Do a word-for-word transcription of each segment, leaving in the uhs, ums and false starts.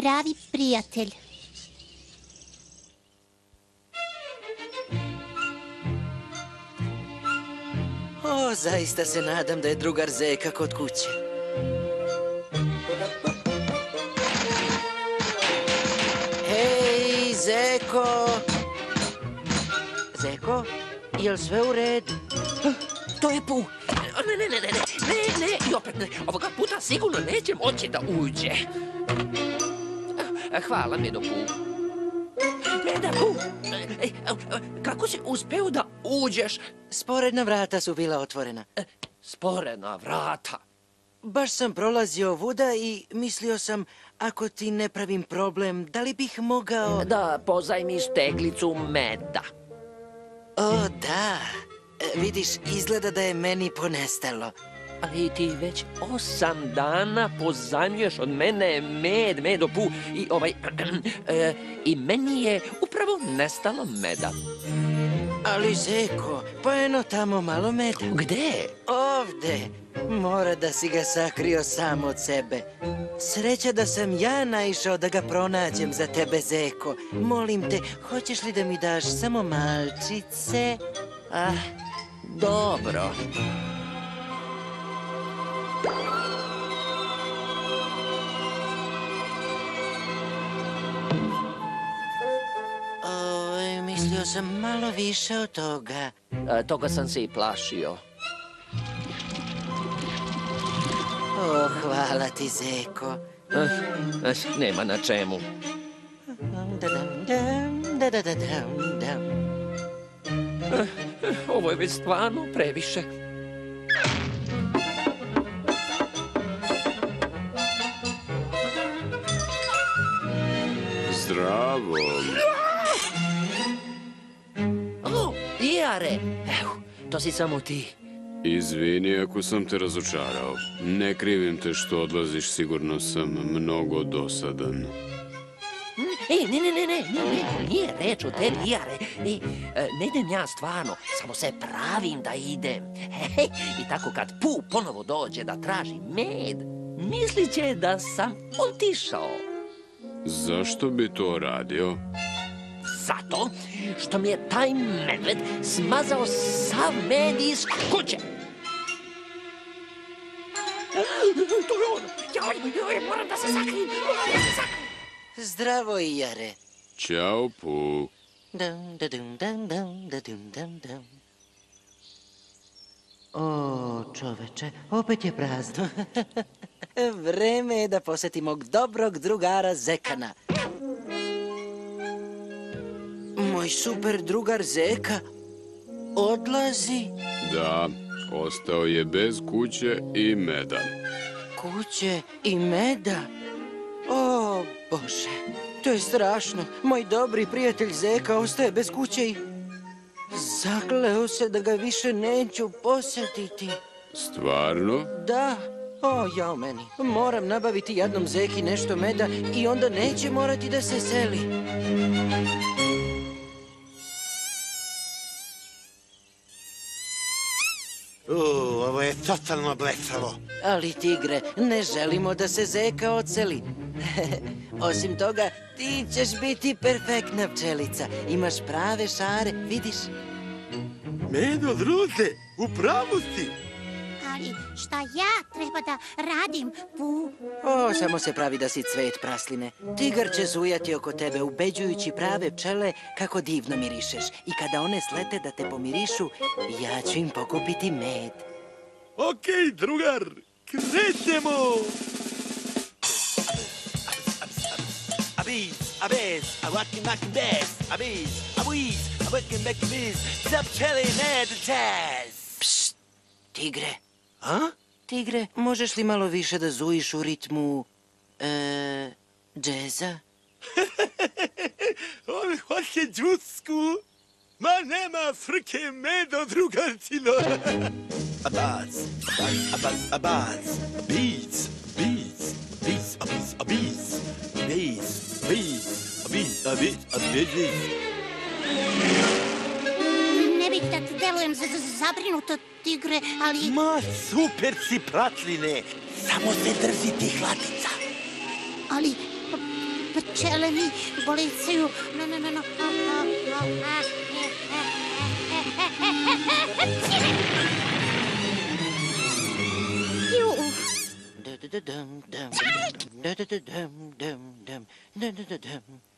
pravi prijatelj. O, zaista se nadam da je drugar Zeka kod kuće. Hej, Zeko! Zeko, jel sve u redu? To je Pu. Ne, ne, ne, ne, ne, ne, i opet ne. Ovoga puta sigurno neće moći da uđe. Hvala, Medo Pu. Meda Pu, kako si uspeo da uđeš? Sporedna vrata su bila otvorena. Sporedna vrata? Baš sam prolazio vuda i mislio sam, ako ti ne pravim problem, da li bih mogao... Da pozajmiš teglicu meda. O, da. E, vidiš, izgleda da je meni ponestalo. Ali ti već osam dana pozajmljuješ od mene med, Medo Pu. I ovaj... e, I meni je upravo nestalo meda. Ali, Zeko, pa eno tamo malo meda. Gde? Ovde. Mora da si ga sakrio sam od sebe. Sreća da sam ja naišao da ga pronađem za tebe, Zeko. Molim te, hoćeš li da mi daš samo malčice? Ah, dobro. O, mislio sam malo više od toga. A, toga sam se i plašio. O, hvala ti, Zeko. Ah, ah, nema na čemu. Ah, ovo je već stvarno previše. Zdravo. O, Iare! Evo, to si samo ti. Izvini ako sam te razočarao. Ne krivim te što odlaziš, sigurno sam mnogo dosadan. E, ne, ne, ne, ne, ne, nije reč o tebi, Iare. E, ne idem ja stvarno, samo se pravim da idem. He, i tako kad Pu ponovo dođe da traži med, mislit će da sam otišao. Zašto bi to radio? Zato što mi je taj medved smazao sav med iz kuće. To je on! Ja moram da se sakrijem! Moram da se sakrijem! Zdravo, Iare. Ćao, Pu. Dum, da, dum, dum, dum, da, dum, dum, dum. O, čoveče, opet je prazno. Vreme je da posjetimo mog dobrog drugara Zekana. Moj super drugar Zeka odlazi. Da, ostao je bez kuće i meda. Kuće i meda? O, Bože, to je strašno. Moj dobri prijatelj Zeka ostaje bez kuće i zakleo se da ga više neću posjetiti. Stvarno? Da. O, jao meni. Moram nabaviti jednom Zeki nešto meda i onda neće morati da se seli. Uuu, ovo je totalno blecavo. Ali, tigre, ne želimo da se Zeka odseli. Osim toga, ti ćeš biti perfektna pčelica. Imaš prave šare, vidiš? Medo, druže, u pravu si. Ali šta ja treba da radim, Pu? O, samo se pravi da si cvet prasline. Tigar će zujati oko tebe, ubeđujući prave pčele kako divno mirišeš. I kada one slete da te pomirišu, ja ću im pokupiti med. Okej, drugar, krećemo! Abiz, abez, a wakin makin bez, abiz, abuiz, a wakin makin biz, za pčele med jazz. Pšt, tigre. A? Tigre, možeš li malo više da zujiš u ritmu... E, džeza? On hoće džusku. Ma nema frke, Medo, drugarcino. Abaz, abaz, abaz, abaz. Abiz, abiz, abiz, abiz, abiz. Abiz, abiz, abiz, abiz, abiz. Ne bih da te delujem za- za- zabrinuto, tigre, ali... Ma super si, pratline. Samo se drži tih latica. Ali pčele mi bolicaju. No, no, no, no. Ju. Da-da-da-dum-dum. Da-da-da-dum-dum-dum. Da-da-da-dum.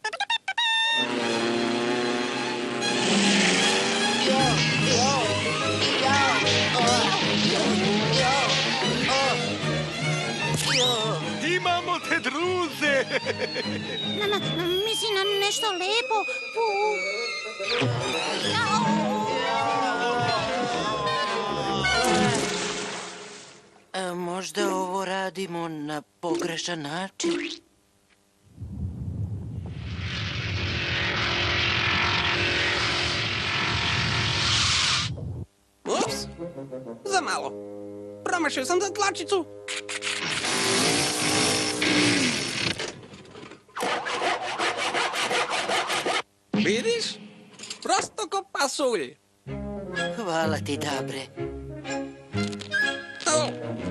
Jo, jo, jo, o, jo, jo, o, jo. Imamo te druze! Na, na, na, mislim na nešto lepo. Pu. A možda ovo radimo na pogrešan način? Ups, za malo. Promašio sam za tlačicu. Vidiš? Prosto ko pasulj. Hvala ti, Dabre. O.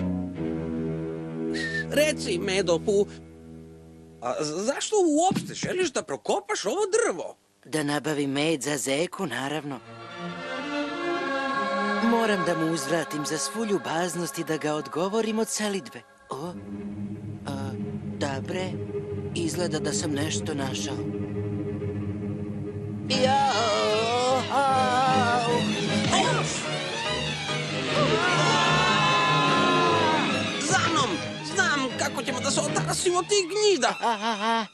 Reci, Medopu, a zašto uopšte želiš da prokopaš ovo drvo? Da nabavim med za Zeku, naravno. Moram da mu uzvratim za svu ljubaznost i da ga odgovorim od selidbe. O, a, Dabre, izgleda da sam nešto našao. Jao, au. Za mnom! Znam kako ćemo da se otarasimo tih gnjida. Aha.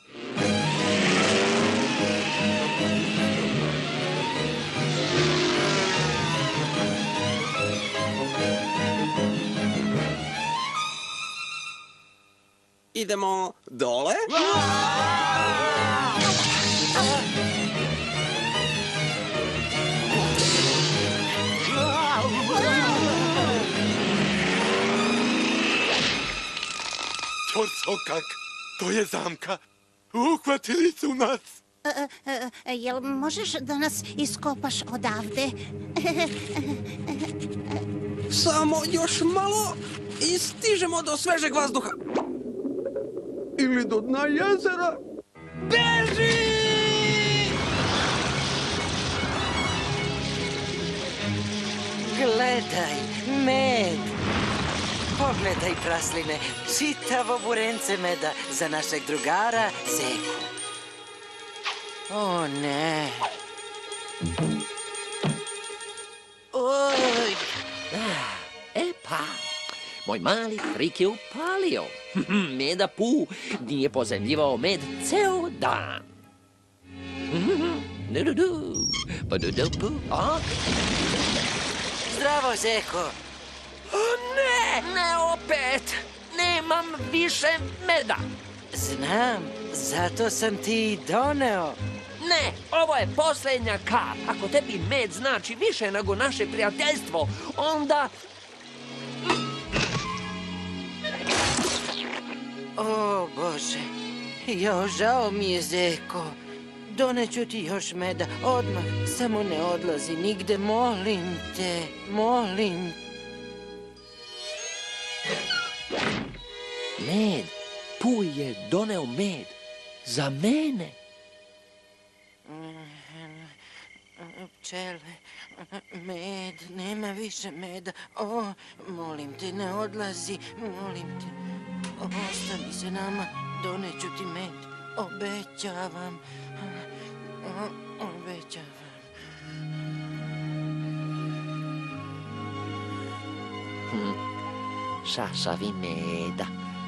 Idemo dole. Ćorsokak, to je zamka. Uhvatili su nas. E, e, e, jel možeš da nas iskopaš odavde? Samo još malo i stižemo do svežeg vazduha. Ili do dna jezera. Beži! Gledaj, med. Pogledaj, prasline, čitavo burence meda za našeg drugara Zeku. O, ne. Oj! E pa, moj mali trik je upalio. Meda Pu nije pozemljivao med ceo dan. Du-du-du, pa-du-du-pu, a? Zdravo, Zeko. O, ne, ne opet. Nemam više meda. Znam, zato sam ti i doneo. Ne, ovo je posljednja kap. Ako tebi med znači više nego naše prijateljstvo, onda... O, Bože. Jo, žao mi je, Zeko. Doneću ti još meda, odmah. Samo ne odlazi nigde, molim te, molim. Med, Pu je doneo med. Za mene. Pčele, med, nema više meda. O, molim te, ne odlazi, molim te. Ostani se nama, doneću ti med. Obećavam. O, obećavam. Hm. Šašavi meda.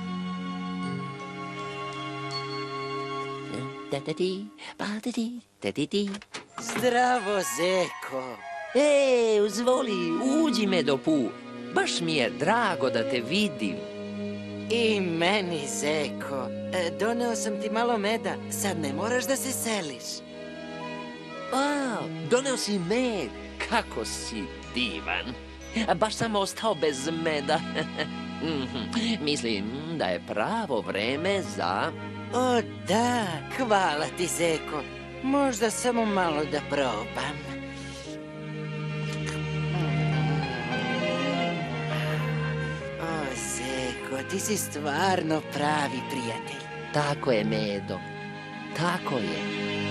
Ta-ta-ti, pa-ta-ti, ta-ti-ti. Zdravo, Zeko. E, uzvoli, uđi Medo Pu. Baš mi je drago da te vidim. I meni, Zeko. E, doneo sam ti malo meda. Sad ne moraš da se seliš. A, doneo si med. Kako si divan. A baš sam ostao bez meda. Mislim da je pravo vreme za... O, da, hvala ti, Zeko. Možda samo malo da probam. O, Zeko, ti si stvarno pravi prijatelj. Tako je, Medo. Tako je.